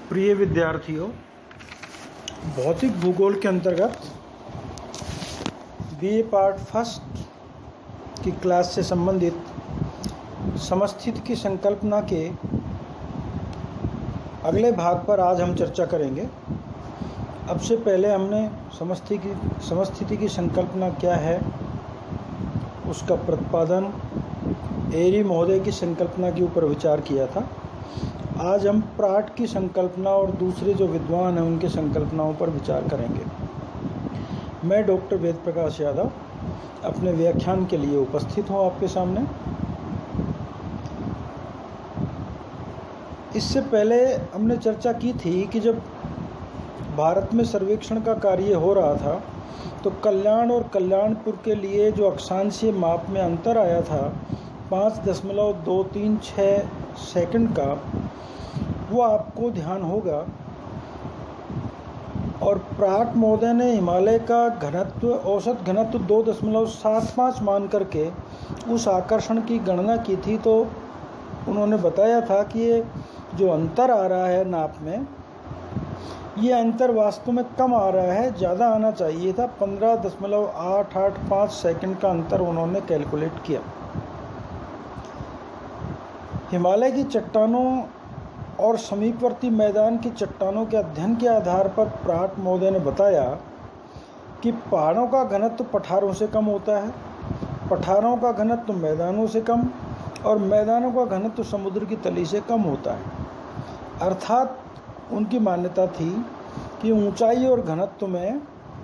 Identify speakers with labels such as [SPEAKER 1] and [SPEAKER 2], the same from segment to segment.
[SPEAKER 1] प्रिय विद्यार्थियों, भौतिक भूगोल के अंतर्गत बीए पार्ट फर्स्ट की क्लास से संबंधित समस्थिति की संकल्पना के अगले भाग पर आज हम चर्चा करेंगे। अब से पहले हमने समस्थिति की संकल्पना क्या है, उसका प्रतिपादन, एरी महोदय की संकल्पना के ऊपर विचार किया था। आज हम प्राट की संकल्पना और दूसरे जो विद्वान हैं उनके संकल्पनाओं पर विचार करेंगे। मैं डॉक्टर वेद प्रकाश यादव अपने व्याख्यान के लिए उपस्थित हूँ आपके सामने। इससे पहले हमने चर्चा की थी कि जब भारत में सर्वेक्षण का कार्य हो रहा था तो कल्याण और कल्याणपुर के लिए जो अक्षांशीय माप में अंतर आया था 5.236 सेकंड का, वो आपको ध्यान होगा। और प्राट महोदय ने हिमालय का घनत्व, औसत घनत्व 2.75 मान करके उस आकर्षण की गणना की थी। तो उन्होंने बताया था कि ये जो अंतर आ रहा है नाप में, ये अंतर वास्तव में कम आ रहा है, ज़्यादा आना चाहिए था। 15.885 सेकंड का अंतर उन्होंने कैलकुलेट किया। हिमालय की चट्टानों और समीपवर्ती मैदान की चट्टानों के अध्ययन के आधार पर प्राट महोदय ने बताया कि पहाड़ों का घनत्व पठारों से कम होता है, पठारों का घनत्व मैदानों से कम, और मैदानों का घनत्व समुद्र की तली से कम होता है। अर्थात उनकी मान्यता थी कि ऊंचाई और घनत्व में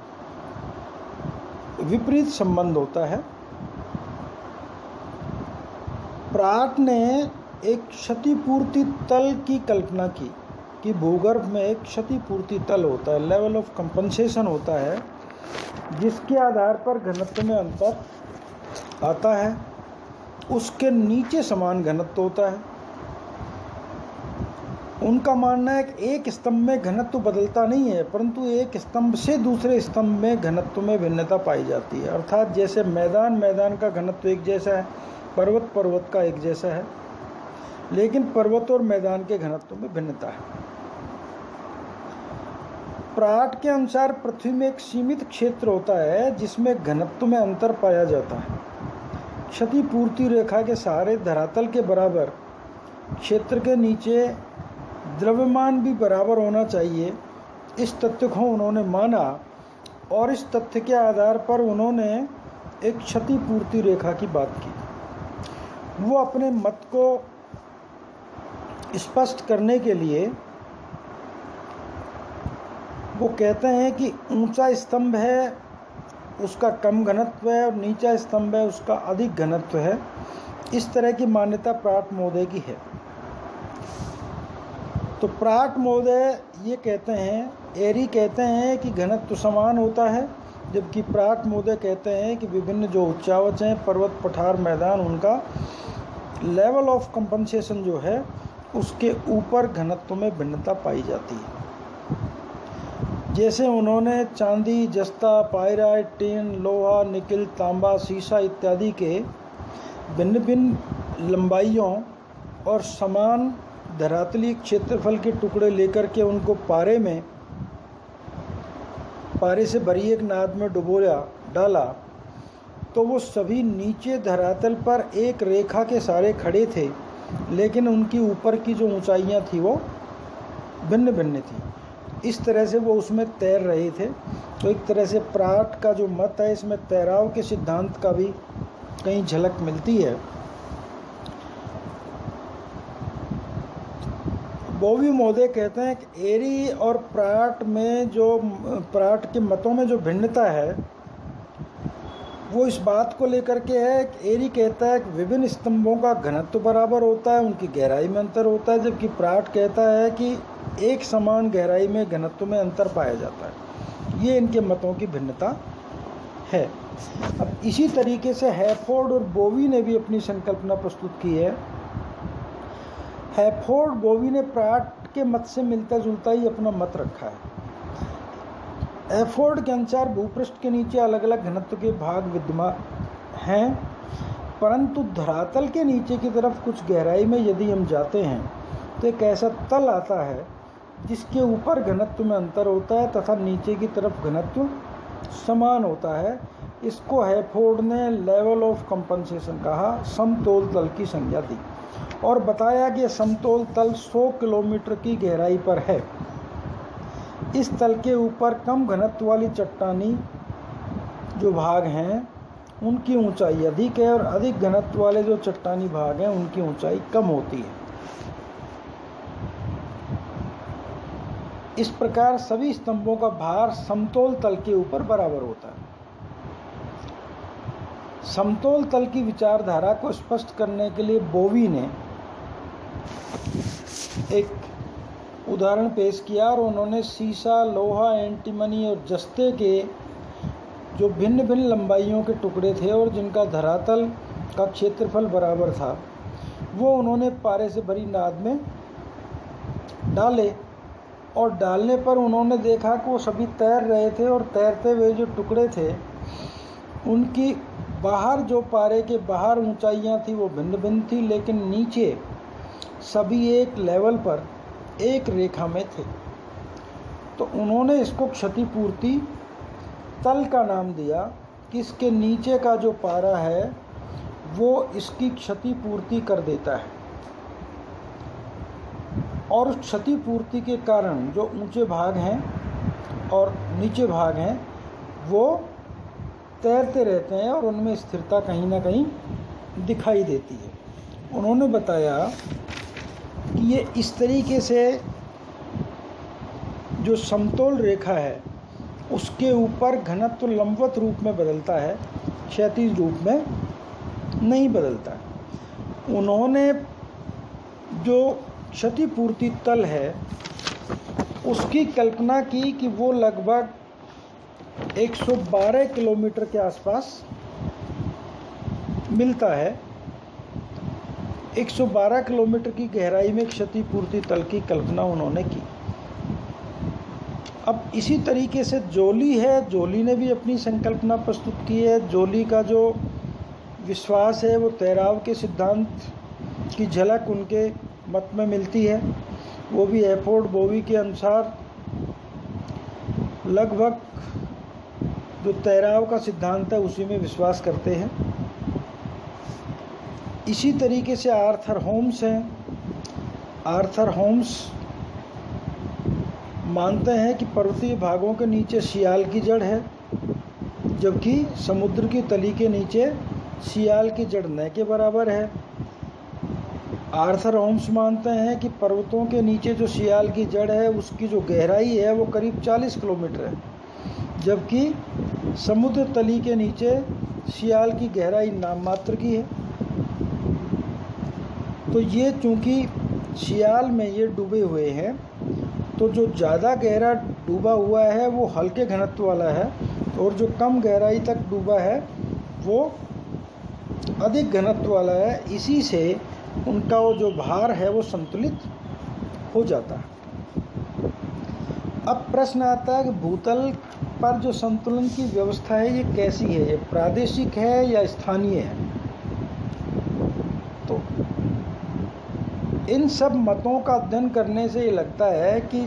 [SPEAKER 1] विपरीत संबंध होता है। प्राट ने एक क्षतिपूर्ति तल की कल्पना की कि भूगर्भ में एक क्षतिपूर्ति तल होता है, लेवल ऑफ कंपनसेशन होता है, जिसके आधार पर घनत्व में अंतर आता है। उसके नीचे समान घनत्व होता है। उनका मानना है कि एक स्तंभ में घनत्व बदलता नहीं है, परंतु एक स्तंभ से दूसरे स्तंभ में घनत्व में भिन्नता पाई जाती है। अर्थात जैसे मैदान का घनत्व एक जैसा है, पर्वत का एक जैसा है, लेकिन पर्वत और मैदान के घनत्व में भिन्नता है। प्राट के अनुसार पृथ्वी में एक सीमित क्षेत्र होता है जिसमें घनत्व में अंतर पाया जाता है। क्षतिपूर्ति रेखा के सहारे धरातल के बराबर क्षेत्र के नीचे द्रव्यमान भी बराबर होना चाहिए। इस तथ्य को उन्होंने माना और इस तथ्य के आधार पर उन्होंने एक क्षतिपूर्ति रेखा की बात की। वो अपने मत को स्पष्ट करने के लिए वो कहते हैं कि ऊंचा स्तंभ है उसका कम घनत्व है और नीचा स्तंभ है उसका अधिक घनत्व है। इस तरह की मान्यता प्राट महोदय की है। तो प्राट महोदय ये कहते हैं, एरी कहते हैं कि घनत्व समान होता है, जबकि प्राट महोदय कहते हैं कि विभिन्न जो उच्चावच हैं, पर्वत, पठार, मैदान, उनका लेवल ऑफ कंपनसेशन जो है उसके ऊपर घनत्व में भिन्नता पाई जाती है। जैसे उन्होंने चांदी, जस्ता, पायराइट, टिन, लोहा, निकिल, तांबा, सीसा इत्यादि के भिन्न भिन्न लंबाइयों और समान धरातली क्षेत्रफल के टुकड़े लेकर के उनको पारे से भरी एक नाद में डाला, तो वो सभी नीचे धरातल पर एक रेखा के सहारे खड़े थे, लेकिन उनकी ऊपर की जो ऊंचाइयां थी वो भिन्न भिन्न थी। इस तरह से वो उसमें तैर रहे थे। तो एक तरह से प्राट का जो मत है, इसमें तैराव के सिद्धांत का भी कहीं झलक मिलती है। बोवी महोदय कहते हैं कि एरी और प्राट के मतों में जो भिन्नता है वो इस बात को लेकर के है कि एरी कहता है कि विभिन्न स्तंभों का घनत्व बराबर होता है, उनकी गहराई में अंतर होता है, जबकि प्राट कहता है कि एक समान गहराई में घनत्व में अंतर पाया जाता है। ये इनके मतों की भिन्नता है। अब इसी तरीके से हैफोर्ड और बोवी ने भी अपनी संकल्पना प्रस्तुत की है। हैफोर्ड, बोवी ने प्राट के मत से मिलता जुलता ही अपना मत रखा है। हैफोर्ड के अनुसार भूपृष्ठ के नीचे अलग अलग घनत्व के भाग विद्यमान हैं, परंतु धरातल के नीचे की तरफ कुछ गहराई में यदि हम जाते हैं तो एक ऐसा तल आता है जिसके ऊपर घनत्व में अंतर होता है तथा नीचे की तरफ घनत्व समान होता है। इसको हैफोर्ड ने लेवल ऑफ कंपनसेशन कहा, समतोल तल की संज्ञा दी और बताया कि समतोल तल 100 किलोमीटर की गहराई पर है। इस तल के ऊपर कम घनत्व वाली चट्टानी जो भाग हैं उनकी ऊंचाई अधिक है और अधिक घनत्व वाले जो चट्टानी भाग हैं उनकी ऊंचाई कम होती है। इस प्रकार सभी स्तंभों का भार समतोल तल के ऊपर बराबर होता है। समतोल तल की विचारधारा को स्पष्ट करने के लिए बोवी ने एक उदाहरण पेश किया और उन्होंने सीसा, लोहा, एंटीमनी और जस्ते के जो भिन्न भिन्न लंबाइयों के टुकड़े थे और जिनका धरातल का क्षेत्रफल बराबर था, वो उन्होंने पारे से भरी नाद में डाले और डालने पर उन्होंने देखा कि वो सभी तैर रहे थे और तैरते हुए जो टुकड़े थे उनकी बाहर जो पारे के बाहर ऊंचाइयां थी वो भिन्न भिन्न थी, लेकिन नीचे सभी एक लेवल पर एक रेखा में थे। तो उन्होंने इसको क्षतिपूर्ति तल का नाम दिया कि इसके नीचे का जो पारा है वो इसकी क्षतिपूर्ति कर देता है और उस क्षतिपूर्ति के कारण जो ऊंचे भाग हैं और नीचे भाग हैं वो तैरते रहते हैं और उनमें स्थिरता कहीं ना कहीं दिखाई देती है। उन्होंने बताया कि ये इस तरीके से जो समतोल रेखा है उसके ऊपर घनत्व लंबवत रूप में बदलता है, क्षैतिज रूप में नहीं बदलता। उन्होंने जो क्षतिपूर्ति तल है उसकी कल्पना की कि वो लगभग 112 किलोमीटर के आसपास मिलता है। 112 किलोमीटर की गहराई में क्षतिपूर्ति तल की कल्पना उन्होंने की। अब इसी तरीके से जोली है, जोली ने भी अपनी संकल्पना प्रस्तुत की है। जोली का जो विश्वास है वो तैराव के सिद्धांत की झलक उनके मत में मिलती है। वो भी हैफोर्ड बोवी के अनुसार लगभग जो तैराव का सिद्धांत है उसी में विश्वास करते हैं। इसी तरीके से आर्थर होम्स हैं। आर्थर होम्स मानते हैं कि पर्वतीय भागों के नीचे सियाल की जड़ है, जबकि समुद्र की तली के नीचे सियाल की जड़ न के बराबर है। आर्थर होम्स मानते हैं कि पर्वतों के नीचे जो सियाल की जड़ है उसकी जो गहराई है वो करीब 40 किलोमीटर है, जबकि समुद्र तली के नीचे सियाल की गहराई नाम मात्र की है। तो ये चूँकि सियाल में ये डूबे हुए हैं तो जो ज़्यादा गहरा डूबा हुआ है वो हल्के घनत्व वाला है और जो कम गहराई तक डूबा है वो अधिक घनत्व वाला है। इसी से उनका वो जो भार है वो संतुलित हो जाता है। अब प्रश्न आता है कि भूतल पर जो संतुलन की व्यवस्था है ये कैसी है, ये प्रादेशिक है या स्थानीय है। तो इन सब मतों का अध्ययन करने से ये लगता है कि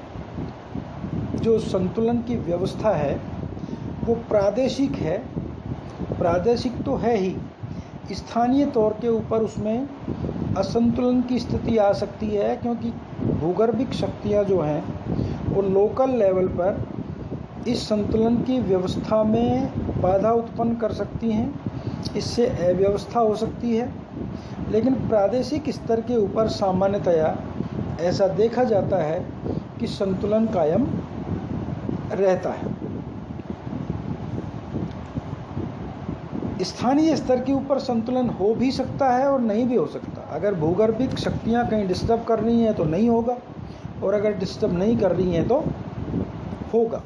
[SPEAKER 1] जो संतुलन की व्यवस्था है वो प्रादेशिक है। प्रादेशिक तो है ही, स्थानीय तौर के ऊपर उसमें असंतुलन की स्थिति आ सकती है, क्योंकि भूगर्भिक शक्तियाँ जो हैं वो लोकल लेवल पर इस संतुलन की व्यवस्था में बाधा उत्पन्न कर सकती हैं, इससे अव्यवस्था हो सकती है। लेकिन प्रादेशिक स्तर के ऊपर सामान्यतया ऐसा देखा जाता है कि संतुलन कायम रहता है। स्थानीय स्तर के ऊपर संतुलन हो भी सकता है और नहीं भी हो सकता। अगर भूगर्भिक शक्तियाँ कहीं डिस्टर्ब कर रही हैं तो नहीं होगा, और अगर डिस्टर्ब नहीं कर रही हैं तो होगा।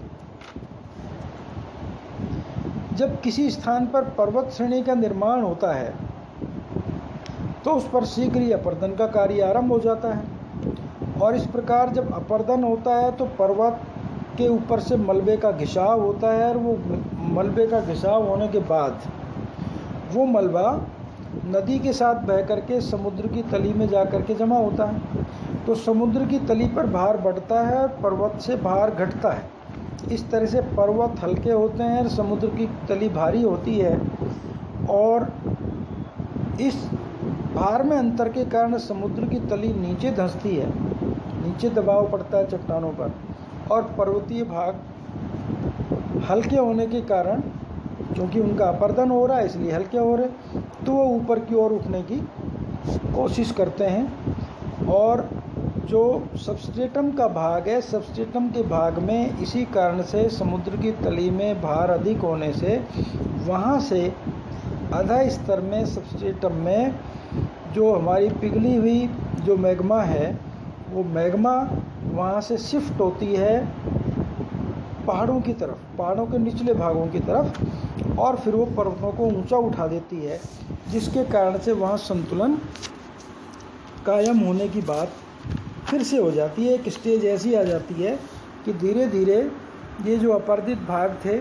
[SPEAKER 1] जब किसी स्थान पर पर्वत श्रेणी का निर्माण होता है तो उस पर शीघ्र ही अपर्दन का कार्य आरंभ हो जाता है, और इस प्रकार जब अपर्दन होता है तो पर्वत के ऊपर से मलबे का घिसाव होता है, और वो मलबे का घिसाव होने के बाद वो मलबा नदी के साथ बह करके समुद्र की तली में जा कर के जमा होता है। तो समुद्र की तली पर भार बढ़ता है और पर्वत से भार घटता है। इस तरह से पर्वत हल्के होते हैं और समुद्र की तली भारी होती है, और इस भार में अंतर के कारण समुद्र की तली नीचे धंसती है, नीचे दबाव पड़ता है चट्टानों पर, और पर्वतीय भाग हल्के होने के कारण, क्योंकि उनका अपर्दन हो रहा है इसलिए हल्के हो रहे, तो वो ऊपर की ओर उठने की कोशिश करते हैं। और जो सबस्ट्रेटम का भाग है, सबस्ट्रेटम के भाग में इसी कारण से समुद्र की तली में भार अधिक होने से वहाँ से आधा स्तर में सबस्ट्रेटम में जो हमारी पिघली हुई जो मैग्मा है, वो मैग्मा वहाँ से शिफ्ट होती है पहाड़ों की तरफ, पहाड़ों के निचले भागों की तरफ, और फिर वो पर्वतों को ऊंचा उठा देती है, जिसके कारण से वहाँ संतुलन कायम होने की बात फिर से हो जाती है। एक स्टेज ऐसी आ जाती है कि धीरे धीरे ये जो अपर्दित भाग थे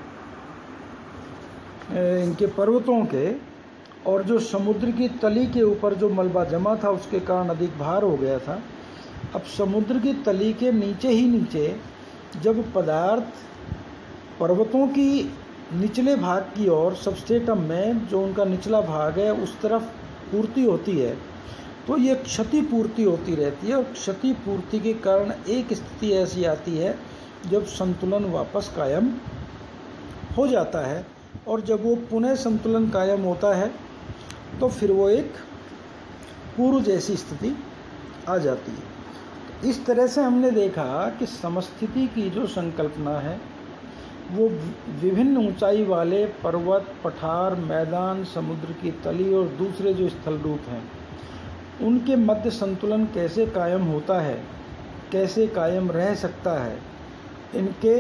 [SPEAKER 1] इनके पर्वतों के, और जो समुद्र की तली के ऊपर जो मलबा जमा था उसके कारण अधिक भार हो गया था, अब समुद्र की तली के नीचे ही नीचे जब पदार्थ पर्वतों की निचले भाग की ओर सबस्ट्रेटम में जो उनका निचला भाग है उस तरफ पूर्ति होती है, तो ये क्षतिपूर्ति होती रहती है, और क्षतिपूर्ति के कारण एक स्थिति ऐसी आती है जब संतुलन वापस कायम हो जाता है, और जब वो पुनः संतुलन कायम होता है तो फिर वो एक पूर्व जैसी स्थिति आ जाती है। इस तरह से हमने देखा कि समस्थिति की जो संकल्पना है वो विभिन्न ऊंचाई वाले पर्वत, पठार, मैदान, समुद्र की तली और दूसरे जो स्थल रूप हैं उनके मध्य संतुलन कैसे कायम होता है, कैसे कायम रह सकता है, इनके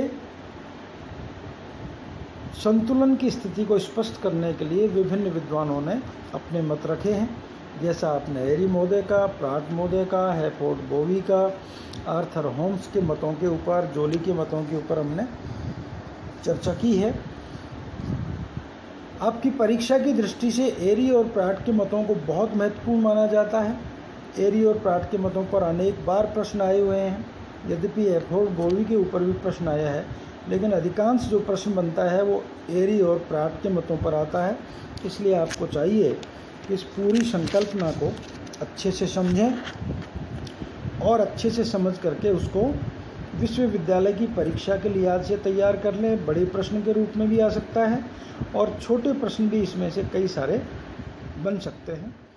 [SPEAKER 1] संतुलन की स्थिति को स्पष्ट करने के लिए विभिन्न विद्वानों ने अपने मत रखे हैं। जैसा आपने एरी-मोदे का, प्राट-मोदे का, हैफोर्ड बोवी का, आर्थर होम्स के मतों के ऊपर, जोली के मतों के ऊपर हमने चर्चा की है। आपकी परीक्षा की दृष्टि से एरी और प्राट के मतों को बहुत महत्वपूर्ण माना जाता है। एरी और प्राट के मतों पर अनेक बार प्रश्न आए हुए हैं, यद्यपि हैफोर्ड बोवी के ऊपर भी प्रश्न आया है, लेकिन अधिकांश जो प्रश्न बनता है वो एरी और प्राट के मतों पर आता है। इसलिए आपको चाहिए कि इस पूरी संकल्पना को अच्छे से समझें और अच्छे से समझ करके उसको विश्वविद्यालय की परीक्षा के लिहाज से तैयार कर लें। बड़े प्रश्न के रूप में भी आ सकता है और छोटे प्रश्न भी इसमें से कई सारे बन सकते हैं।